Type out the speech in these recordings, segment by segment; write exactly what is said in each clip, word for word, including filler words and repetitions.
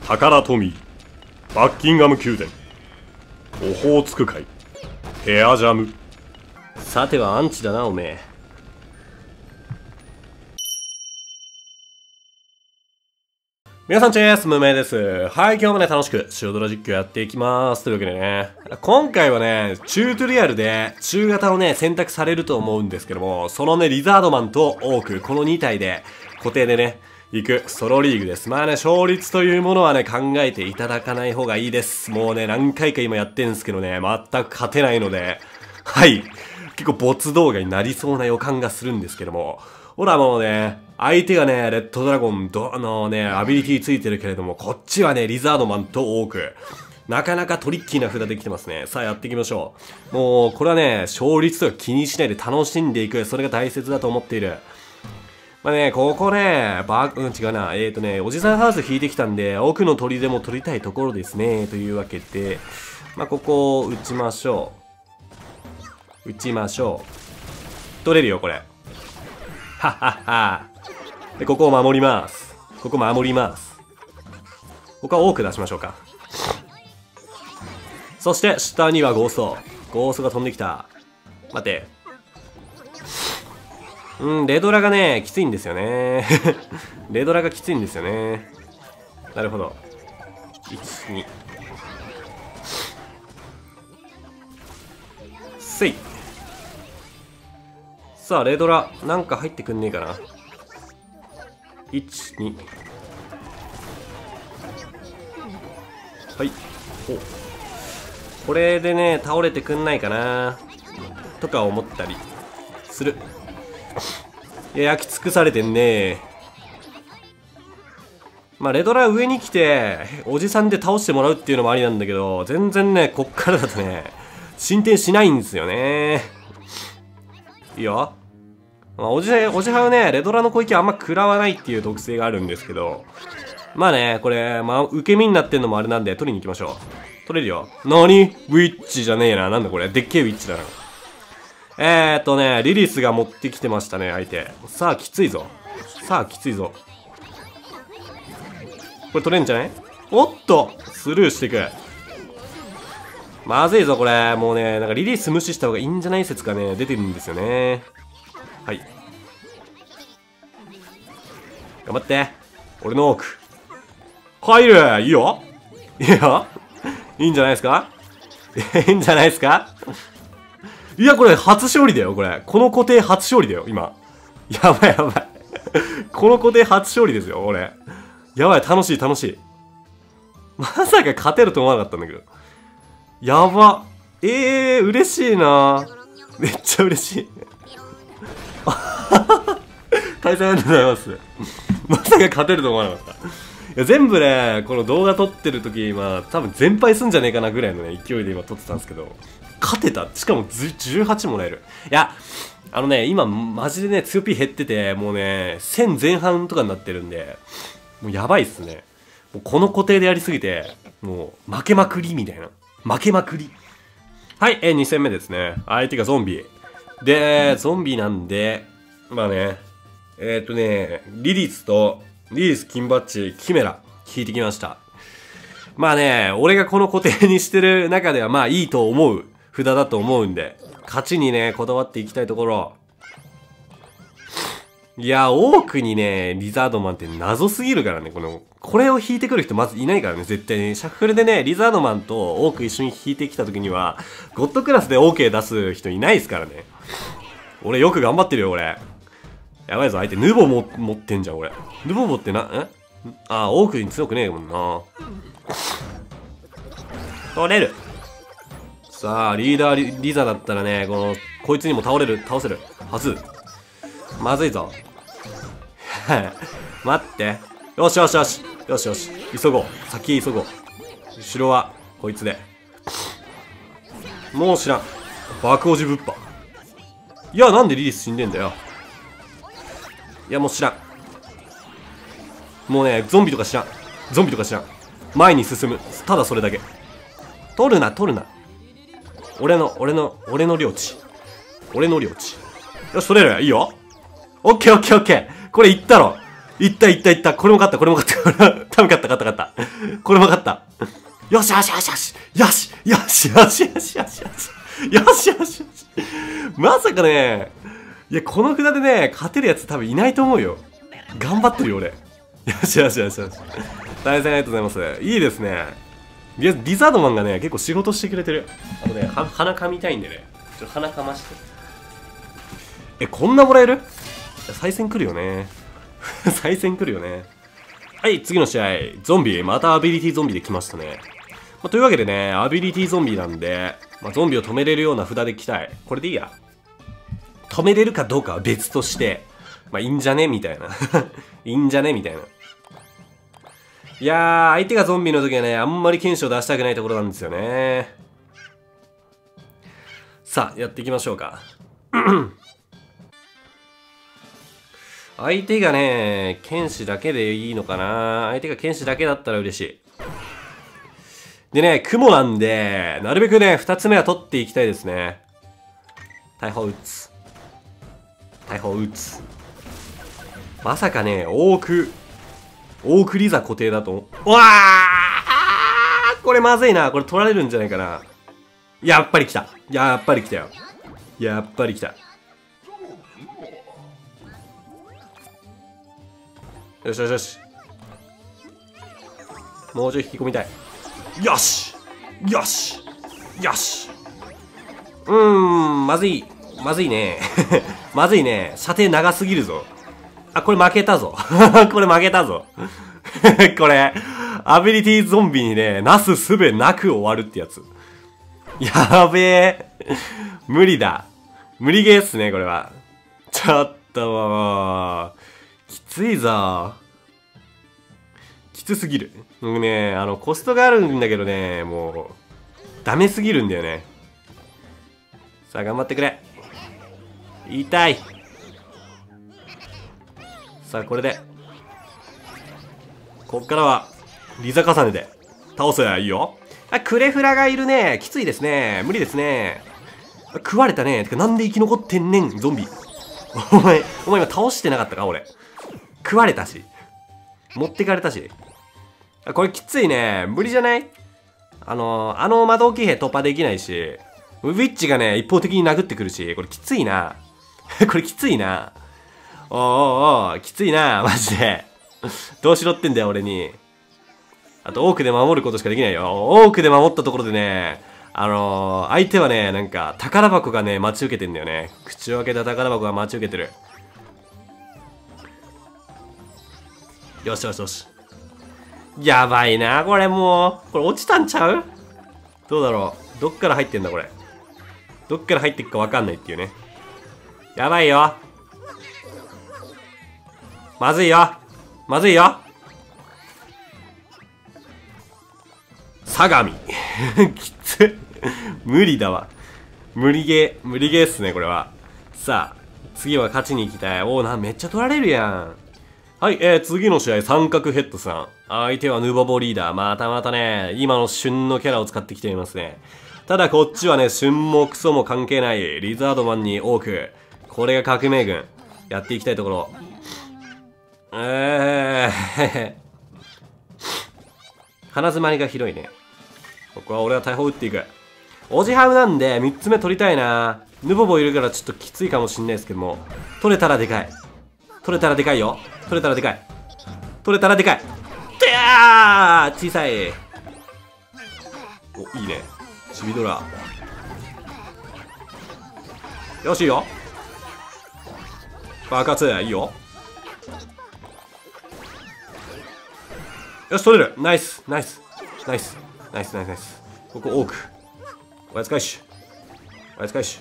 タカラトミー、バッキンガム宮殿、オホーツク海、ヘアジャム。さてはアンチだなおめえ。皆さんチェース、ムメイです。はい、今日もね、楽しく、シュードラ実況やっていきます。というわけでね、今回はね、チュートリアルで、中型をね、選択されると思うんですけども、そのね、リザードマンとオーク、このに体で、固定でね、行くソロリーグです。まあね、勝率というものはね、考えていただかない方がいいです。もうね、何回か今やってんすけどね、全く勝てないので、はい、結構没動画になりそうな予感がするんですけども、ほらもうね、相手がね、レッドドラゴン、ど、あのね、アビリティついてるけれども、こっちはね、リザードマンとオーク。なかなかトリッキーな札できてますね。さあやっていきましょう。もう、これはね、勝率とか気にしないで楽しんでいく。それが大切だと思っている。まあね、ここね、バー、うん、違うな。えーとね、おじさんハウス引いてきたんで、奥の鳥でも取りたいところですね。というわけで、まあここを打ちましょう。打ちましょう。取れるよ、これ。はっはっは。で、ここを守ります。ここ守ります。ここは多く出しましょうか。そして、下にはゴースト。ゴーストが飛んできた。待て。うん、レドラがね、きついんですよね。レドラがきついんですよね。なるほど。いち、に。せい。さあ、レドラ、なんか入ってくんねえかな。いち、に。はい。お。これでね、倒れてくんないかな。とか思ったりする。いや、焼き尽くされてんね。まあ、レドラ上に来て、おじさんで倒してもらうっていうのもありなんだけど、全然ね、こっからだとね、進展しないんですよね。いいよ。まあ、おじ、おじははね、レドラの攻撃はあんま食らわないっていう特性があるんですけど、まあね、これ、まあ、受け身になってんのもあれなんで、取りに行きましょう。取れるよ。なに？ウィッチじゃねえな。なんだこれ。でっけえウィッチだな。えーっとね、リリスが持ってきてましたね、相手。さあ、きついぞ。さあ、きついぞ。これ取れんじゃない？おっとスルーしていく。まずいぞ、これ。もうね、なんかリリース無視した方がいいんじゃない説がね、出てるんですよね。はい。頑張って。俺の多く。入る！いいよ！いいよ！いいんじゃないですか？いいんじゃないですか？いや、これ初勝利だよ、これ。この固定初勝利だよ、今。やばいやばい。この固定初勝利ですよ、俺。やばい、楽しい楽しい。まさか勝てると思わなかったんだけど。やば。ええー、嬉しいな。めっちゃ嬉しい。対戦ありがとうございます。まさか勝てると思わなかった。いや、全部ね、この動画撮ってる時、まあ、多分全敗すんじゃねえかなぐらいのね、勢いで今撮ってたんですけど、勝てた。しかもじゅうはちもらえる。いや、あのね、今、マジでね、強 P 減ってて、もうね、せん前半とかになってるんで、もうやばいっすね。もうこの固定でやりすぎて、もう、負けまくりみたいな。負けまくり。はい、えー、に戦目ですね。相手がゾンビ。で、ゾンビなんで、まあね、えっとね、リリスと、リリス、金バッジ、キメラ、引いてきました。まあね、俺がこの固定にしてる中ではまあいいと思う札だと思うんで、勝ちにね、こだわっていきたいところ。いや、多くにね、リザードマンって謎すぎるからね、この、これを引いてくる人まずいないからね、絶対に。シャッフルでね、リザードマンと多く一緒に引いてきた時には、ゴッドクラスで OK 出す人いないですからね。俺よく頑張ってるよ、俺。やばいぞ、相手、ヌボも持ってんじゃん、俺。ヌボボってな、えああ、多くに強くねえもんな。取れる。さあ、リーダー リ, リザだったらね、この、こいつにも倒れる、倒せるはず。まずいぞ。待って。よしよしよし。よしよし。急ごう。先へ急ごう。後ろは、こいつで。もう知らん。爆王子ぶっぱ。いや、なんでリリス死んでんだよ。いや、もう知らん。もうね、ゾンビとか知らん。ゾンビとか知らん。前に進む。ただそれだけ。取るな、取るな。俺の、俺の、俺の領地。俺の領地。よし、取れる。いいよ。オッケーオッケーオッケー。これいったろ。いったいったいった。これも勝った、これも勝った。多分勝った、勝った、勝った。 これ分かった。よしよしよしよしよしよしよしよしよしよしよしよしよし。まさかね、いや、この札でね、勝てるやつ多分いないと思うよ。頑張ってるよ、俺。よしよしよしよし。対戦ありがとうございます。いいですね。リリザードマンがね、結構仕事してくれてる。あのね、は鼻かみたいんでね。ちょっと鼻かまして。え、こんなもらえる？再戦来るよね。再戦来るよね。はい、次の試合。ゾンビ。またアビリティゾンビで来ましたね。まあ、というわけでね、アビリティゾンビなんで、まあ、ゾンビを止めれるような札で来たい。これでいいや。止めれるかどうかは別として、まあいいんじゃねみたいな。いいんじゃねみたいな。いやー、相手がゾンビの時はね、あんまり剣士を出したくないところなんですよね。さあ、やっていきましょうか。相手がね、剣士だけでいいのかな。相手が剣士だけだったら嬉しい。でね、雲なんで、なるべくね、二つ目は取っていきたいですね。大砲撃つ。大砲撃つ。まさかね、オーク、オークリザ固定だと。うわー、これまずいな。これ取られるんじゃないかな。やっぱり来た。やっぱり来たよ。やっぱり来た。よしよしよし。もうちょい引き込みたい。よしよしよし。うーん、まずい。まずいね。まずいね。射程長すぎるぞ。あ、これ負けたぞ。これ負けたぞ。これ、アビリティゾンビにね、なすすべなく終わるってやつ。やべえ。無理だ。無理ゲーっすね、これは。ちょっともう、きついぞ。きつすぎる。僕ね、あの、コストがあるんだけどね、もう、ダメすぎるんだよね。さあ、頑張ってくれ。痛い。さあ、これで。こっからは、リザ重ねで、倒せばいいよ。あ、クレフラがいるね。きついですね。無理ですね。食われたね。てか、なんで生き残ってんねん、ゾンビ。お前、お前今倒してなかったか俺。食われたし。持ってかれたし。あ、これきついね。無理じゃない？あのー、あの魔導騎兵突破できないし、ウィッチがね、一方的に殴ってくるし、これきついな。これきついな。おーおーおー、きついな、マジで。どうしろってんだよ、俺に。あと、多くで守ることしかできないよ。多くで守ったところでね、あのー、相手はね、なんか、宝箱がね、待ち受けてんだよね。口を開けた宝箱が待ち受けてる。よしよしよし。やばいな、これもう。これ落ちたんちゃう？どうだろう。どっから入ってんだ、これ。どっから入っていくかわかんないっていうね。やばいよ。まずいよ。まずいよ。相模。きつ。無理だわ。無理ゲー、無理ゲーっすね、これは。さあ、次は勝ちに行きたい。おーな、めっちゃ取られるやん。はい、えー、次の試合、三角ヘッドさん。相手はヌボボリーダー。またまたね、今の旬のキャラを使ってきていますね。ただこっちはね、旬もクソも関係ない、リザードマンに多く、これが革命軍。やっていきたいところ。えー、鼻詰まりが広いね。ここは俺は大砲撃っていく。オジハウなんで、みっつめ取りたいな。ヌボボいるからちょっときついかもしんないですけども、取れたらでかい。取れたらでかいよ。取れたらでかい。取れたらでかい。てやー小さい。お、いいね。チビドラ。よし、いいよ。爆発、いいよ。よし、取れる。ナイス、ナイス、ナイス、ナイス、ナイス、ナイス。ここ、多く。おやつ回収。おやつ回収。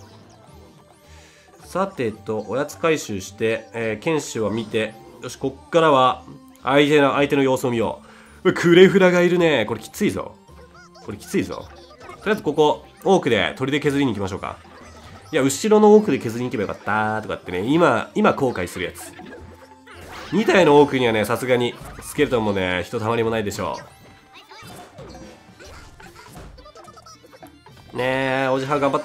さてと、おやつ回収して、えー、剣士は見て、よし、こっからは、相手の、相手の様子を見よう。クレフラがいるね。これきついぞ。これきついぞ。とりあえずここ、多くで砦削りに行きましょうか。いや、後ろの奥で削りに行けばよかったとかってね、今、今後悔するやつ。に体の奥にはね、さすがに、スケルトンもね、ひとたまりもないでしょう。ねえ、おじは頑張って。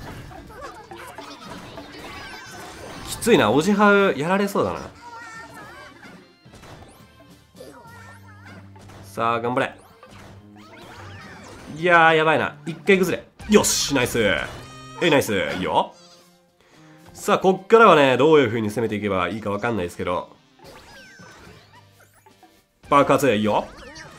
きついな、おじはやられそうだな。 さあ、頑張れ。いやー、やばいな。一回崩れ。よし、ナイス。えい、ナイス。いいよ。さあ、こっからはね、どういう風に攻めていけばいいかわかんないですけど。爆発、いいよ。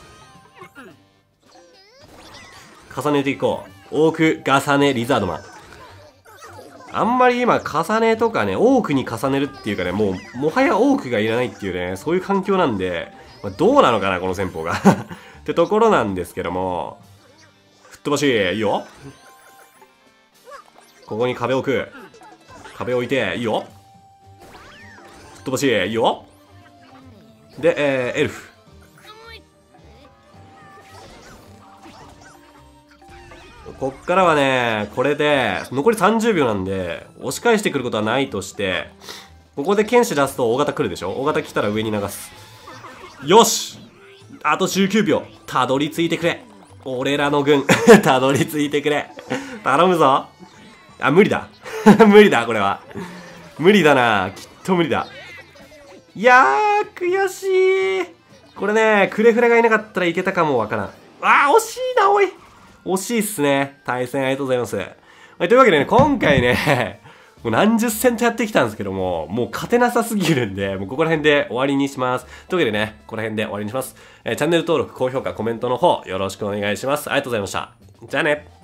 重ねていこう。オーク、重ね、リザードマン。あんまり今、重ねとかね、多くに重ねるっていうかね、もう、もはや多くがいらないっていうね、そういう環境なんで、まあ、どうなのかな、この戦法が。ってところなんですけども、吹っ飛ばし、いいよ。ここに壁置く。壁置いて、いいよ。吹っ飛ばし、いいよ。で、えー、エルフ。こっからはね、これで、残りさんじゅうびょうなんで、押し返してくることはないとして、ここで剣士出すと大型来るでしょ。大型来たら上に流す。よし、あとじゅうきゅうびょう。たどり着いてくれ。俺らの軍。たどり着いてくれ。頼むぞ。あ、無理だ。無理だ、これは。無理だな。きっと無理だ。いやー、悔しい。これね、クレフレがいなかったらいけたかもわからん。あー、惜しいな、おい。惜しいっすね。対戦ありがとうございます。はい、というわけでね、今回ね、もう何十戦とやってきたんですけども、もう勝てなさすぎるんで、もうここら辺で終わりにします。というわけでね、ここら辺で終わりにします。えー、チャンネル登録、高評価、コメントの方、よろしくお願いします。ありがとうございました。じゃあね。